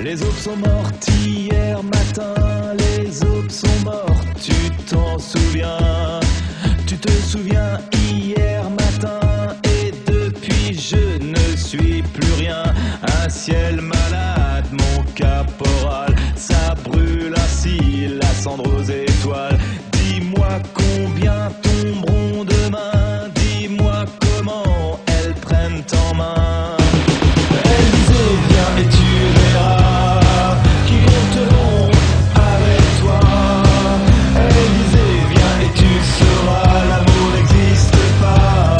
Les aubes sont mortes hier matin, les aubes sont mortes, tu t'en souviens? Tu te souviens hier matin, et depuis je ne suis plus rien. Un ciel malade, mon caporal, ça brûle ainsi la cendre aux étoiles. Dis-moi combien tomberont demain, dis-moi comment elles prennent en main. Elle disait viens et tu verras qui monteront avec toi. Elle disait viens et tu sauras l'amour n'existe pas.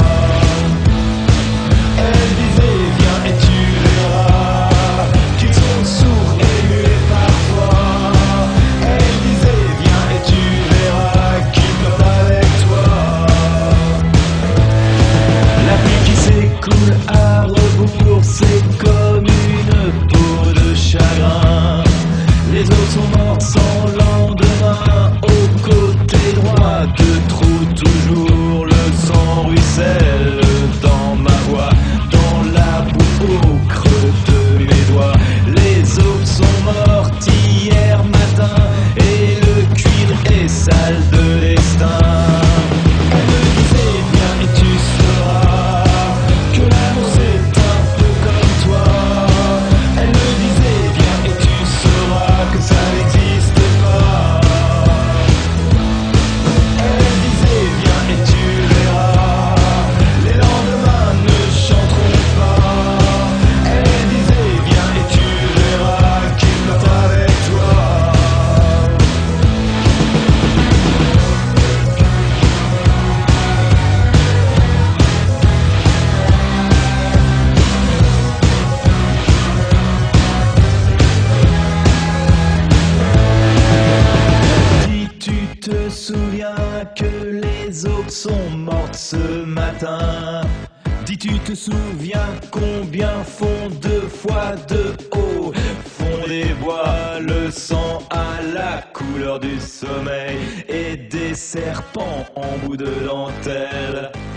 Elle disait viens et tu verras qu'ils sont sourds et muets parfois. Elle disait viens et tu verras qu'ils pleurent avec toi. La pluie qui s'écoule à rebours, c'est comme une peau de chagrin. Les eaux sont mortes sans lendemain, au côté droit de trou toujours le sang ruisselle dans ma voix, dans la boue au creux de mes doigts. Les aubes sont mortes hier matin et le cuir est sale de destin. Elle me disait viens et tu sauras que l'amour c'est un peu comme toi. Elle me disait viens et tu sauras que ça n'existe pas. Elle disait viens et tu verras, les lendemains ne chanteront pas. Elle disait viens et tu verras qu'ils pleurent avec toi. Si tu te souviens que les aubes sont mortes ce matin, dis tu te souviens combien font 2 fois 2 haut, font des bois, le sang à la couleur du sommeil et des serpents en bout de dentelle.